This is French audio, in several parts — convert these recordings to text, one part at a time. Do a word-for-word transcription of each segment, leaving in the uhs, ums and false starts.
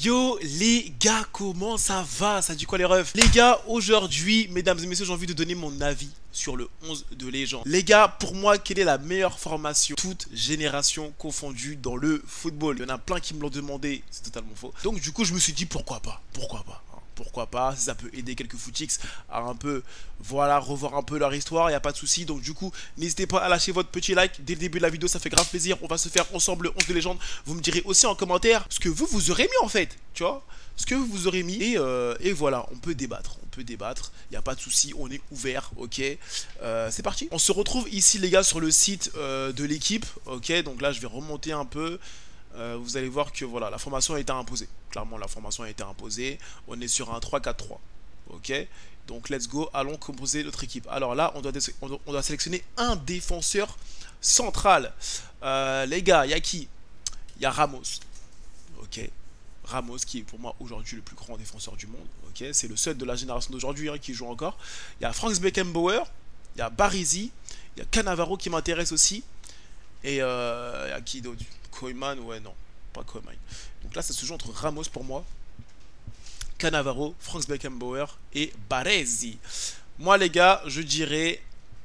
Yo les gars, comment ça va? Ça dit quoi les refs? Les gars, aujourd'hui, mesdames et messieurs, j'ai envie de donner mon avis sur le onze de légende. Les gars, pour moi, quelle est la meilleure formation, toute génération confondue, dans le football? Il y en a plein qui me l'ont demandé, c'est totalement faux. Donc du coup, je me suis dit pourquoi pas, pourquoi pas hein, pourquoi pas, si ça peut aider quelques footix à un peu, voilà, revoir un peu leur histoire, il n'y a pas de souci. Donc du coup, n'hésitez pas à lâcher votre petit like dès le début de la vidéo, ça fait grave plaisir. On va se faire ensemble le onze de légende. Vous me direz aussi en commentaire ce que vous, vous aurez mis en fait, tu vois, ce que vous aurez mis. Et, euh, et voilà, on peut débattre, on peut débattre, il n'y a pas de souci, on est ouvert, ok. euh, C'est parti. On se retrouve ici les gars sur le site euh, de l'équipe, ok. Donc là, je vais remonter un peu. Euh, vous allez voir que voilà, la formation a été imposée. Clairement, la formation a été imposée. On est sur un trois quatre trois. Ok. Donc, let's go. Allons composer notre équipe. Alors là, on doit, on doit, on doit sélectionner un défenseur central. Euh, les gars, il y a qui? Il y a Ramos. Ok. Ramos, qui est pour moi aujourd'hui le plus grand défenseur du monde. Ok. C'est le seul de la génération d'aujourd'hui hein, qui joue encore. Il y a Franz Beckenbauer. Il y a Baresi. Il y a Cannavaro qui m'intéresse aussi. Et euh, il y a qui d'autre? Koeman, ouais, non, pas Koeman. Donc là, ça se joue entre Ramos pour moi, Cannavaro, Franz Beckenbauer et Baresi. Moi, les gars, je dirais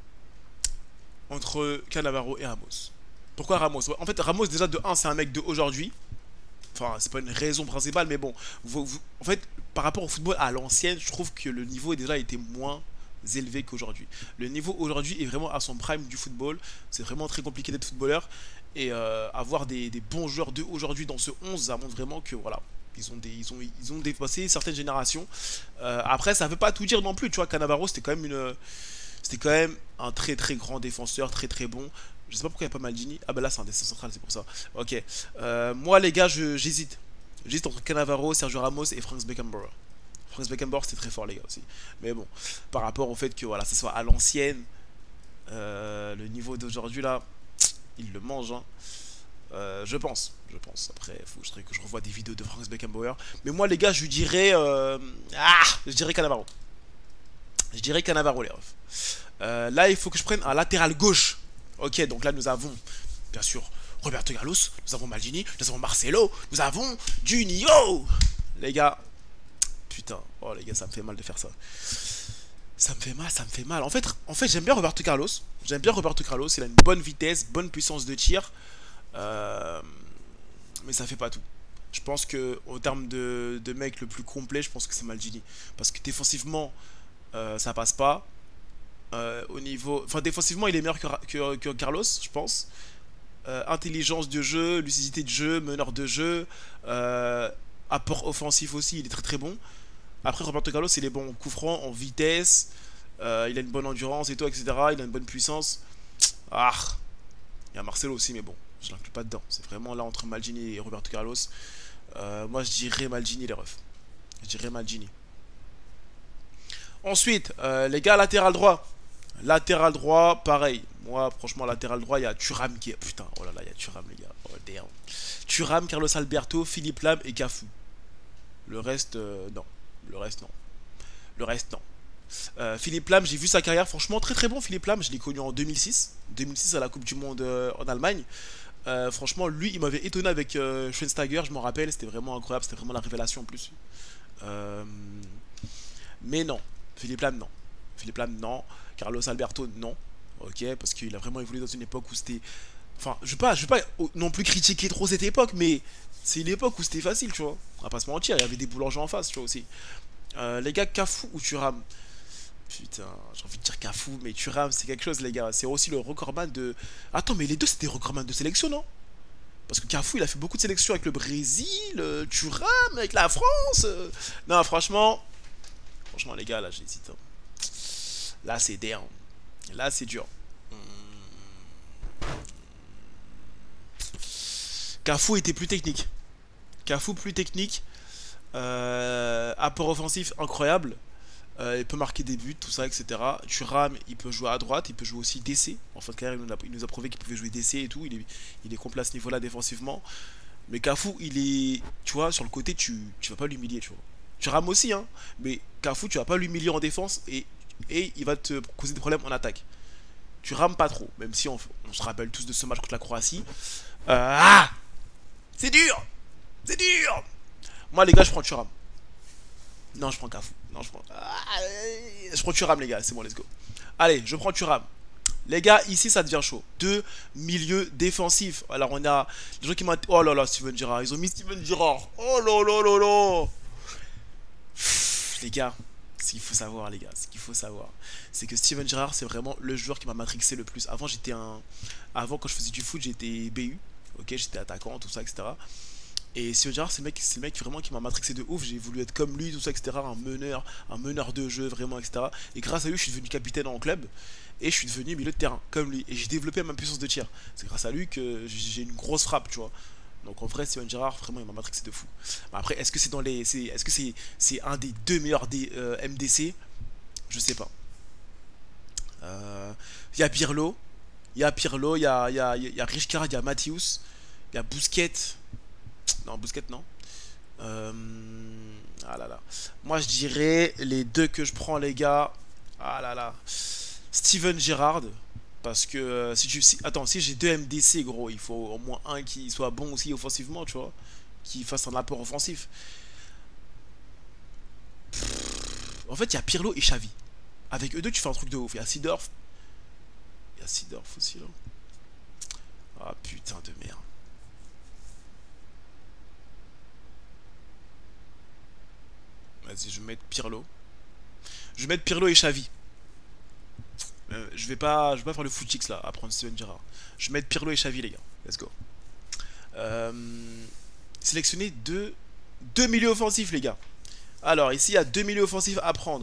entre Cannavaro et Ramos. Pourquoi Ramos? Ouais, en fait, Ramos, déjà, de un, c'est un mec de aujourd'hui. Enfin, c'est pas une raison principale, mais bon. Vous, vous, en fait, par rapport au football à l'ancienne, je trouve que le niveau déjà était moins élevé qu'aujourd'hui. Le niveau aujourd'hui est vraiment à son prime du football. C'est vraiment très compliqué d'être footballeur. Et euh, avoir des, des bons joueurs de aujourd'hui dans ce onze, ça montre vraiment que voilà, ils ont, des, ils ont, ils ont dépassé certaines générations. Euh, après, ça ne veut pas tout dire non plus. Tu vois, Cannavaro, c'était quand même une, c'était quand même un très très grand défenseur, très très bon. Je sais pas pourquoi il n'y a pas Maldini. Ah ben là, c'est un défenseur central, c'est pour ça. Ok. Euh, moi, les gars, j'hésite. J'hésite entre Cannavaro, Sergio Ramos et Franz Beckenbauer. Franz Beckenbauer, c'était très fort, les gars aussi. Mais bon, par rapport au fait que voilà, ça soit à l'ancienne, euh, le niveau d'aujourd'hui là. Il le mange, hein. euh, je pense, je pense. Après, il faudrait que je revoie des vidéos de Franz Beckenbauer. Mais moi, les gars, je dirais, euh... ah, je dirais Cannavaro. Je dirais Cannavaro, les refs. Euh, là, il faut que je prenne un latéral gauche. Ok, donc là, nous avons, bien sûr, Roberto Carlos, nous avons Maldini, nous avons Marcelo, nous avons Juninho. Les gars, putain, oh les gars, ça me fait mal de faire ça. Ça me fait mal, ça me fait mal. En fait, en fait j'aime bien Roberto Carlos. J'aime bien Roberto Carlos. Il a une bonne vitesse, bonne puissance de tir. Euh, mais ça fait pas tout. Je pense que au terme de, de mec le plus complet, je pense que c'est Maldini. Parce que défensivement, euh, ça passe pas. Euh, au niveau, enfin défensivement, il est meilleur que, que, que Carlos, je pense. Euh, intelligence de jeu, lucidité de jeu, meneur de jeu, euh, apport offensif aussi, il est très très bon. Après, Roberto Carlos, il est bon en coup franc, en vitesse, euh, il a une bonne endurance et tout, et cetera. Il a une bonne puissance. Ah, il y a Marcelo aussi, mais bon, je l'inclus pas dedans. C'est vraiment là entre Maldini et Roberto Carlos. Euh, moi, je dirais Maldini, les refs. Je dirais Maldini. Ensuite, euh, les gars, latéral droit. Latéral droit, pareil. Moi, franchement, latéral droit, il y a Thuram qui est. Putain, oh là là, il y a Thuram, les gars. Oh, damn. Thuram, Carlos Alberto, Philippe Lam et Cafu. Le reste, euh, non. Le reste, non. Le reste, non. Euh, Philippe Lam, j'ai vu sa carrière, franchement, très très bon. Philippe Lam, je l'ai connu en deux mille six. deux mille six à la Coupe du Monde euh, en Allemagne. Euh, franchement, lui, il m'avait étonné avec euh, Schweinsteiger, je m'en rappelle. C'était vraiment incroyable, c'était vraiment la révélation en plus. Euh, mais non. Philippe Lam, non. Philippe Lam, non. Carlos Alberto, non. Ok, parce qu'il a vraiment évolué dans une époque où c'était. Enfin, je ne veux pas, je veux pas non plus critiquer trop cette époque, mais c'est une époque où c'était facile, tu vois. On va pas se mentir, il y avait des boulangers en face, tu vois aussi. Euh, les gars, Cafu ou Thuram? Putain, j'ai envie de dire Cafu, mais Thuram, c'est quelque chose, les gars. C'est aussi le recordman de. Attends, mais les deux, c'était des recordman de sélection, non? Parce que Cafu, il a fait beaucoup de sélections avec le Brésil, euh, Thuram, avec la France. Euh... Non, franchement. Franchement, les gars, là, j'hésite. Hein. Là, c'est down. Là, c'est dur. Cafu était plus technique. Cafu plus technique. Euh, apport offensif incroyable. Euh, il peut marquer des buts, tout ça, et cetera. Thuram, il peut jouer à droite, il peut jouer aussi D C. En fait, il nous a, il nous a prouvé qu'il pouvait jouer D C et tout. Il est, il est complet à ce niveau-là défensivement. Mais Cafu, il est. Tu vois, sur le côté, tu, tu vas pas l'humilier, tu vois. Thuram aussi, hein. Mais Cafu, tu vas pas l'humilier en défense et, et il va te causer des problèmes en attaque. Tu rames pas trop, même si on, on se rappelle tous de ce match contre la Croatie. Euh, ah C'est dur C'est dur Moi, les gars, je prends Thuram. Non, je prends Cafou. Non, je prends. Ah, je prends Thuram, les gars. C'est bon, let's go. Allez, je prends Thuram. Les gars, ici, ça devient chaud. Deux milieux défensifs. Alors, on a les gens qui m'ont. Oh là là, Steven Gerrard. Ils ont mis Steven Gerrard. Oh là là là là. Pff, les gars, ce qu'il faut savoir, les gars, ce qu'il faut savoir, c'est que Steven Gerrard, c'est vraiment le joueur qui m'a matrixé le plus. Avant, j'étais un. Avant, quand je faisais du foot, j'étais B U. Ok, j'étais attaquant, tout ça, et cetera. Et Steven Gerrard, c'est le mec, c'est le mec vraiment qui m'a matrixé de ouf. J'ai voulu être comme lui, tout ça, et cetera. Un meneur, un meneur de jeu, vraiment, et cetera. Et grâce à lui, je suis devenu capitaine en club. Et je suis devenu milieu de terrain, comme lui. Et j'ai développé ma puissance de tir. C'est grâce à lui que j'ai une grosse frappe, tu vois. Donc en vrai, Steven Gerrard, vraiment, il m'a matrixé de fou. Mais après, est-ce que c'est dans les. Est-ce que c'est c'est un des deux meilleurs des, euh, M D C? Je sais pas. Il euh, y a Pirlo. Il y a Pirlo, il y a, y a, y a Rijkaard, il y a Matthäus. Il y a Busquets. Non, Busquets, non. Euh, ah là là. Moi, je dirais les deux que je prends, les gars. Ah là là. Steven Gerrard. Parce que euh, si tu. Si, attends, si j'ai deux M D C, gros, il faut au moins un qui soit bon aussi offensivement, tu vois. Qui fasse un apport offensif. Pff, en fait, il y a Pirlo et Xavi. Avec eux deux, tu fais un truc de ouf. Il y a Seedorf. Il y a Seedorf aussi, là. Ah putain de merde. Vas-y, je vais mettre Pirlo. Je vais mettre Pirlo et Xavi. Euh, je vais pas, je vais pas faire le footix là, à prendre Steven Gerrard. Je vais mettre Pirlo et Xavi, les gars. Let's go. Euh, sélectionner deux, deux milieux offensifs, les gars. Alors, ici, il y a deux milieux offensifs à prendre.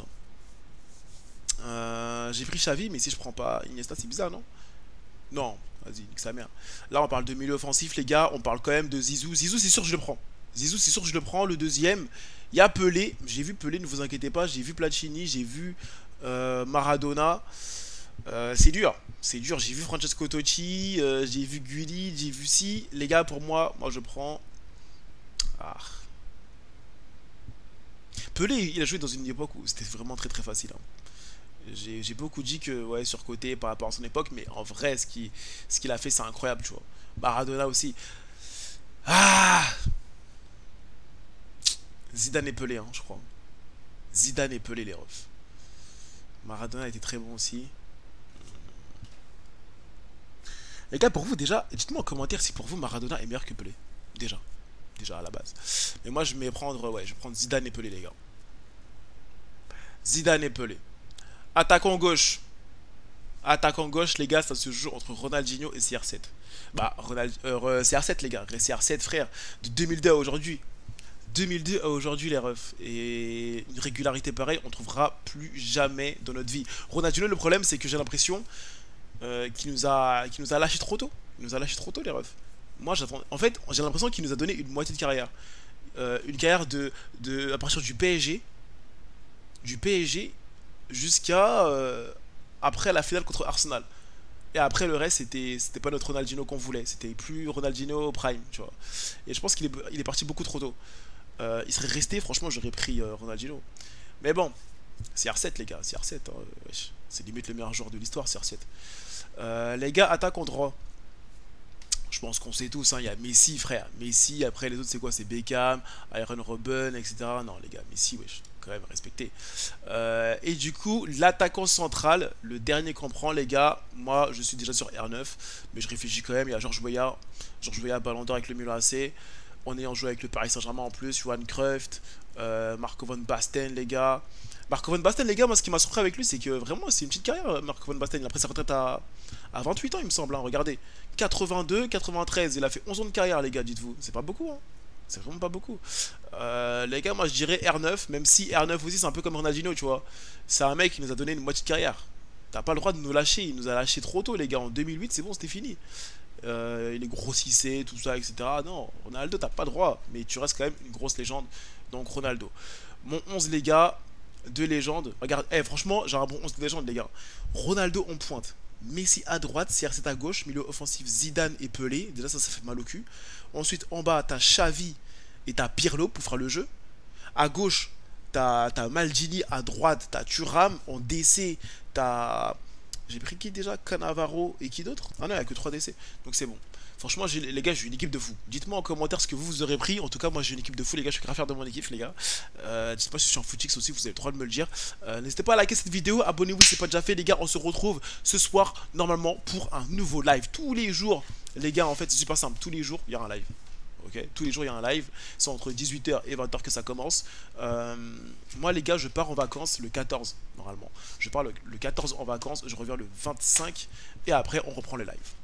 Euh, J'ai pris Xavi, mais si je prends pas Iniesta, c'est bizarre, non? Non, vas-y, nique sa mère. Là, on parle de milieu offensif, les gars. On parle quand même de Zizou. Zizou, c'est sûr que je le prends. Zizou, c'est sûr que je le prends. Le deuxième, il y a Pelé. J'ai vu Pelé, ne vous inquiétez pas. J'ai vu Platini, j'ai vu euh, Maradona. Euh, c'est dur, c'est dur. J'ai vu Francesco Totti, euh, j'ai vu Gulli, j'ai vu si. Les gars, pour moi, moi je prends. Ah. Pelé, il a joué dans une époque où c'était vraiment très très facile. Hein. J'ai beaucoup dit que, ouais, surcoté par rapport à son époque, mais en vrai, ce qu'il ce qu'il a fait, c'est incroyable, tu vois. Maradona aussi. Ah. Zidane et Pelé, hein, je crois. Zidane et Pelé, les refs. Maradona était très bon aussi. Les gars, pour vous, déjà, dites-moi en commentaire si pour vous Maradona est meilleur que Pelé. Déjà. Déjà à la base. Mais moi, je vais prendre, ouais, je vais prendre Zidane et Pelé, les gars. Zidane et Pelé. Attaquant gauche. Attaquant gauche, les gars, ça se joue entre Ronaldinho et C R sept. Bah, Ronald, euh, C R sept, les gars. C R sept, frère. De deux mille deux à aujourd'hui. deux mille deux à aujourd'hui, les refs. Et une régularité pareille, on trouvera plus jamais dans notre vie. Ronaldinho, le problème, c'est que j'ai l'impression euh, qu'il nous a, qu'il nous a lâché trop tôt. Il nous a lâché trop tôt, les refs. Moi, j'attends. En fait, j'ai l'impression qu'il nous a donné une moitié de carrière. Euh, une carrière de, de, à partir du P S G. Du P S G jusqu'à euh, après la finale contre Arsenal. Et après le reste, c'était c'était pas notre Ronaldinho qu'on voulait. C'était plus Ronaldinho Prime, tu vois. Et je pense qu'il est, il est parti beaucoup trop tôt. Euh, il serait resté, franchement, j'aurais pris euh, Ronaldinho. Mais bon, C R sept, les gars, C R sept. Hein, c'est limite le meilleur joueur de l'histoire, C R sept. Euh, les gars, attaque en droit. Je pense qu'on sait tous, hein, il y a Messi, frère. Messi, après les autres, c'est quoi? C'est Beckham, Iron Robben, et cetera. Non, les gars, Messi, wesh, quand même, respecté. Euh, et du coup, l'attaquant central, le dernier qu'on prend, les gars, moi, je suis déjà sur R neuf, mais je réfléchis quand même. Il y a Georges Weah, Georges Weah, Ballon d'Or avec le Milan A C. On est en jeu avec le Paris Saint-Germain en plus, Johan Cruyff, euh, Marco Van Basten, les gars. Marco Van Basten, les gars, moi, ce qui m'a surpris avec lui, c'est que vraiment, c'est une petite carrière, Marco Van Basten. Il a pris sa retraite à, à vingt-huit ans, il me semble, hein, regardez. quatre-vingt-deux, quatre-vingt-treize, il a fait onze ans de carrière, les gars, dites-vous. C'est pas beaucoup, hein. C'est vraiment pas beaucoup. Euh, les gars, moi, je dirais R neuf, même si R neuf aussi, c'est un peu comme Ronaldinho, tu vois. C'est un mec qui nous a donné une moitié de carrière. T'as pas le droit de nous lâcher, il nous a lâché trop tôt, les gars. En deux mille huit, c'est bon, c'était fini. Euh, il est grossissé, tout ça, et cetera. Non, Ronaldo, t'as pas le droit, mais tu restes quand même une grosse légende. Donc, Ronaldo. Mon onze, les gars, deux légendes. Regarde, eh, franchement, j'ai un bon onze de légende, les gars. Ronaldo en pointe. Messi à droite, C R sept à gauche, milieu offensif Zidane et Pelé. Déjà, ça, ça fait mal au cul. Ensuite, en bas, t'as Xavi et t'as Pirlo pour faire le jeu. À gauche, t'as Maldini. À droite, t'as Thuram. En D C, t'as. J'ai pris qui déjà? Cannavaro et qui d'autre? Ah non, il n'y a que trois D C. Donc c'est bon. Franchement, j'ai- les gars, j'ai une équipe de fou. Dites-moi en commentaire ce que vous, vous aurez pris. En tout cas, moi, j'ai une équipe de fou, les gars. Je suis grave fier de mon équipe, les gars. Euh, je sais pas si je suis en footix aussi, vous avez le droit de me le dire. Euh, N'hésitez pas à liker cette vidéo. Abonnez-vous si c'est pas déjà fait, les gars. On se retrouve ce soir, normalement, pour un nouveau live. Tous les jours, les gars, en fait, c'est super simple. Tous les jours, il y aura un live. Ok, tous les jours il y a un live, c'est entre dix-huit heures et vingt heures que ça commence. Euh, moi les gars, je pars en vacances le quatorze normalement. Je pars le, le quatorze en vacances, je reviens le vingt-cinq et après on reprend le live.